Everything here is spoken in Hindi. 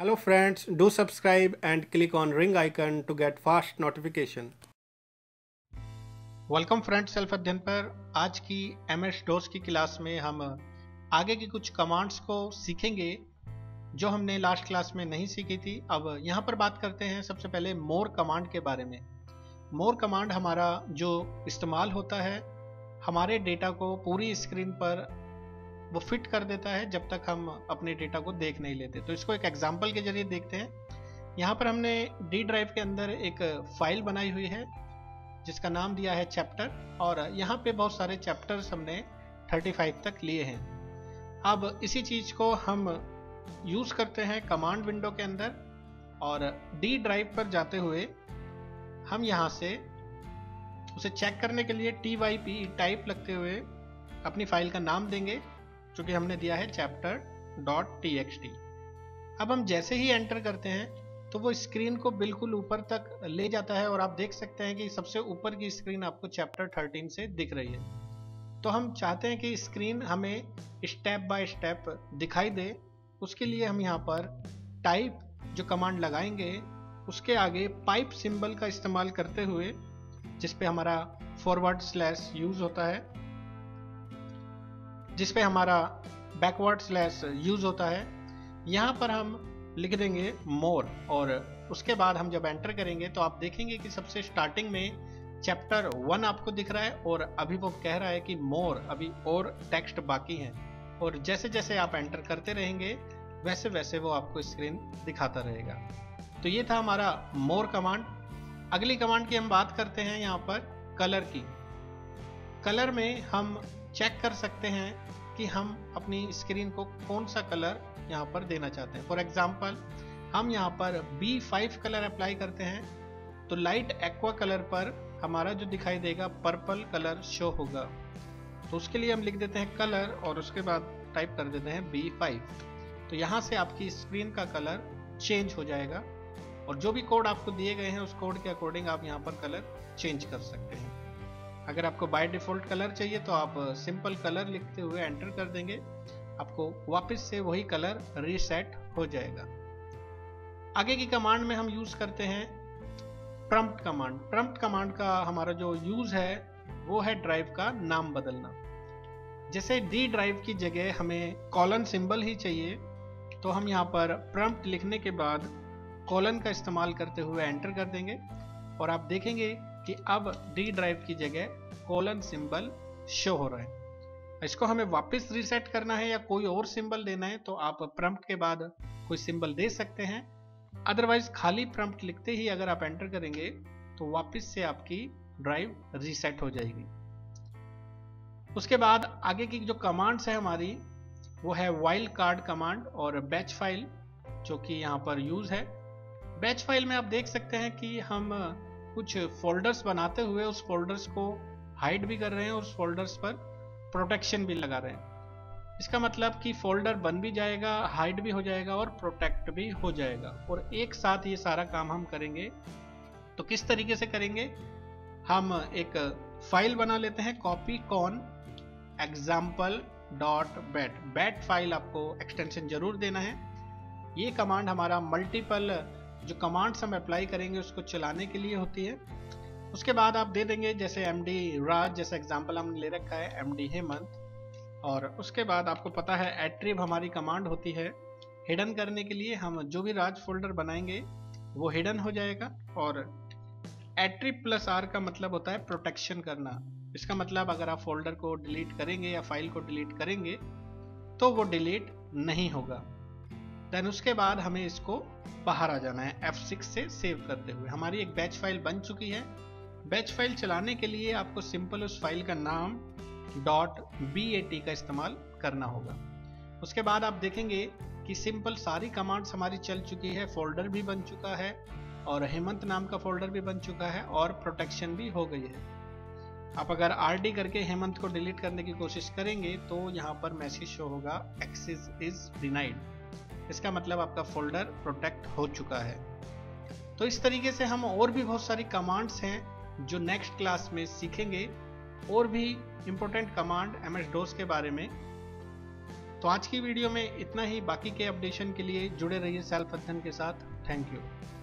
Hello friends, do subscribe and click on ring icon to get fast notification. Welcome friends, self अध्ययन पर आज की MS DOS की क्लास में हम आगे की कुछ कमांड्स को सीखेंगे जो हमने लास्ट क्लास में नहीं सीखी थी। अब यहाँ पर बात करते हैं सबसे पहले मोर कमांड के बारे में। मोर कमांड हमारा जो इस्तेमाल होता है हमारे डेटा को पूरी स्क्रीन पर वो फिट कर देता है जब तक हम अपने डेटा को देख नहीं लेते। तो इसको एक एग्जांपल के जरिए देखते हैं। यहाँ पर हमने डी ड्राइव के अंदर एक फाइल बनाई हुई है जिसका नाम दिया है चैप्टर, और यहाँ पे बहुत सारे चैप्टर्स हमने 35 तक लिए हैं। अब इसी चीज को हम यूज करते हैं कमांड विंडो के अंदर, और डी ड्राइव पर जाते हुए हम यहाँ से उसे चेक करने के लिए typ टाइप लगते हुए अपनी फाइल का नाम देंगे जो कि हमने दिया है chapter.txt। अब हम जैसे ही एंटर करते हैं तो वो स्क्रीन को बिल्कुल ऊपर तक ले जाता है, और आप देख सकते हैं कि सबसे ऊपर की स्क्रीन आपको चैप्टर 13 से दिख रही है। तो हम चाहते हैं कि स्क्रीन हमें स्टेप बाय स्टेप दिखाई दे। उसके लिए हम यहाँ पर टाइप जो कमांड लगाएंगे उसके आगे पाइप सिंबल का इस्तेमाल करते हुए, जिसपे हमारा फॉरवर्ड स्लैश यूज होता है, जिसपे हमारा बैकवर्ड स्लैश यूज होता है, यहाँ पर हम लिख देंगे मोर। और उसके बाद हम जब एंटर करेंगे तो आप देखेंगे कि सबसे स्टार्टिंग में चैप्टर 1 आपको दिख रहा है, और अभी वो कह रहा है कि मोर, अभी और टेक्स्ट बाकी है। और जैसे जैसे आप एंटर करते रहेंगे वैसे वैसे वो आपको स्क्रीन दिखाता रहेगा। तो ये था हमारा मोर कमांड। अगली कमांड की हम बात करते हैं यहाँ पर कलर की। कलर में हम चेक कर सकते हैं कि हम अपनी स्क्रीन को कौन सा कलर यहाँ पर देना चाहते हैं। फॉर एग्जांपल हम यहाँ पर B5 कलर अप्लाई करते हैं तो लाइट एक्वा कलर पर हमारा जो दिखाई देगा पर्पल कलर शो होगा। तो उसके लिए हम लिख देते हैं कलर और उसके बाद टाइप कर देते हैं B5। तो यहाँ से आपकी स्क्रीन का कलर चेंज हो जाएगा, और जो भी कोड आपको दिए गए हैं उस कोड के अकॉर्डिंग आप यहाँ पर कलर चेंज कर सकते हैं। अगर आपको बाय डिफॉल्ट कलर चाहिए तो आप सिंपल कलर लिखते हुए एंटर कर देंगे, आपको वापस से वही कलर रीसेट हो जाएगा। आगे की कमांड में हम यूज करते हैं प्रॉम्प्ट कमांड। प्रॉम्प्ट कमांड का हमारा जो यूज है वो है ड्राइव का नाम बदलना। जैसे डी ड्राइव की जगह हमें कॉलन सिंबल ही चाहिए, तो हम यहाँ पर प्रॉम्प्ट लिखने के बाद कॉलन का इस्तेमाल करते हुए एंटर कर देंगे, और आप देखेंगे कि अब डी ड्राइव की जगह कॉलन सिंबल शो हो रहा है। इसको हमें वापस रीसेट करना है या कोई और सिंबल देना है तो आप प्रॉम्प्ट के बाद कोई सिंबल दे सकते हैं। अदरवाइज खाली प्रॉम्प्ट लिखते ही अगर आप एंटर करेंगे तो वापस से आपकी ड्राइव रीसेट हो जाएगी। उसके बाद आगे की जो कमांड्स है हमारी वो है वाइल्ड कार्ड कमांड और बैच फाइल, जो कि यहाँ पर यूज है। बैच फाइल में आप देख सकते हैं कि हम कुछ फोल्डर्स बनाते हुए उस फोल्डर्स को हाइड भी कर रहे हैं और उस फोल्डर्स पर प्रोटेक्शन भी लगा रहे हैं। इसका मतलब कि फोल्डर बन भी जाएगा, हाइड भी हो जाएगा और प्रोटेक्ट भी हो जाएगा, और एक साथ ये सारा काम हम करेंगे। तो किस तरीके से करेंगे, हम एक फाइल बना लेते हैं copycon example.bat। बैट फाइल आपको एक्सटेंशन जरूर देना है। ये कमांड हमारा मल्टीपल जो कमांड्स हम अप्लाई करेंगे उसको चलाने के लिए होती है। उसके बाद आप दे देंगे जैसे MD राज, जैसा एग्जांपल हमने ले रखा है MD हेमंत, और उसके बाद आपको पता है एट्रिब हमारी कमांड होती है हिडन करने के लिए। हम जो भी राज फोल्डर बनाएंगे वो हिडन हो जाएगा, और एट्रिब +R का मतलब होता है प्रोटेक्शन करना। इसका मतलब अगर आप फोल्डर को डिलीट करेंगे या फाइल को डिलीट करेंगे तो वो डिलीट नहीं होगा। देन उसके बाद हमें इसको बाहर आ जाना है F6 से सेव करते हुए। हमारी एक बैच फाइल बन चुकी है। बैच फाइल चलाने के लिए आपको सिंपल उस फाइल का नाम .bat का इस्तेमाल करना होगा। उसके बाद आप देखेंगे कि सिंपल सारी कमांड्स हमारी चल चुकी है, फोल्डर भी बन चुका है और हेमंत नाम का फोल्डर भी बन चुका है और प्रोटेक्शन भी हो गई है। आप अगर RD करके हेमंत को डिलीट करने की कोशिश करेंगे तो यहाँ पर मैसेज शो होगा एक्सेस इज डिनाइड। इसका मतलब आपका फोल्डर प्रोटेक्ट हो चुका है। तो इस तरीके से हम और भी बहुत सारी कमांड्स हैं जो नेक्स्ट क्लास में सीखेंगे, और भी इम्पोर्टेंट कमांड MS DOS के बारे में। तो आज की वीडियो में इतना ही। बाकी के अपडेशन के लिए जुड़े रहिए सेल्फ अध्ययन के साथ। Thank you.